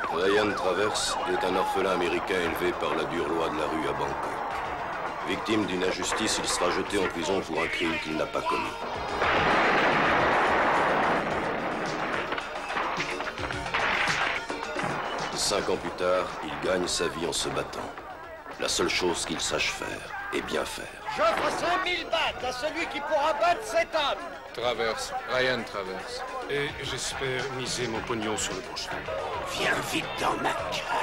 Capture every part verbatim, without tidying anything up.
Ryan Travers est un orphelin américain élevé par la dure loi de la rue à Bangkok. Victime d'une injustice, il sera jeté en prison pour un crime qu'il n'a pas commis. Cinq ans plus tard, il gagne sa vie en se battant. La seule chose qu'il sache faire est bien faire. J'offre cinq mille bahts à celui qui pourra battre cet homme. Travers, Ryan Travers. Et j'espère miser mon pognon sur le prochain. Viens vite dans ma cage.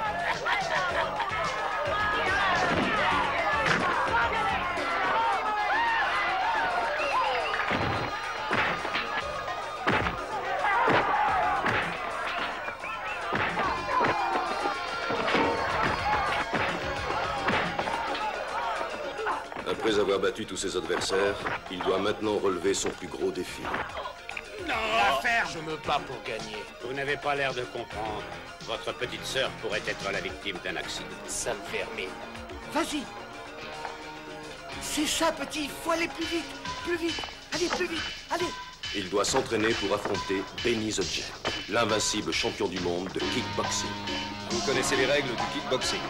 Après avoir battu tous ses adversaires, il doit maintenant relever son plus gros défi. Non, L'affaire, je me bats pour gagner. Vous n'avez pas l'air de comprendre. Votre petite sœur pourrait être la victime d'un accident. Ça me vermine. vas-y. C'est ça, petit. Il faut aller plus vite. Plus vite. Allez, plus vite. Allez. Il doit s'entraîner pour affronter Benny the Jet, l'invincible champion du monde de kickboxing. Vous connaissez les règles du kickboxing.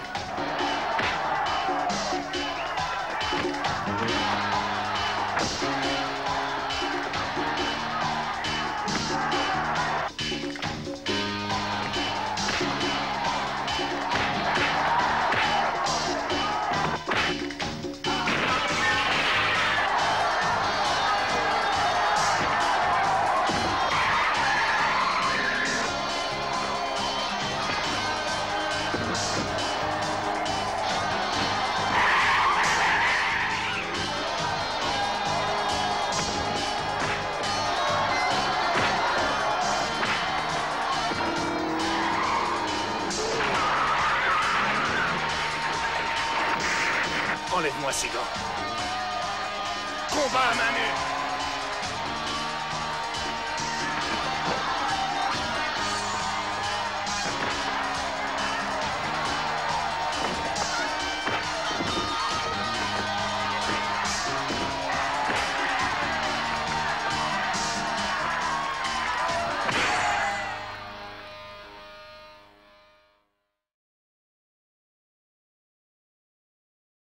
Enlève-moi ces gants. Combat à main nue.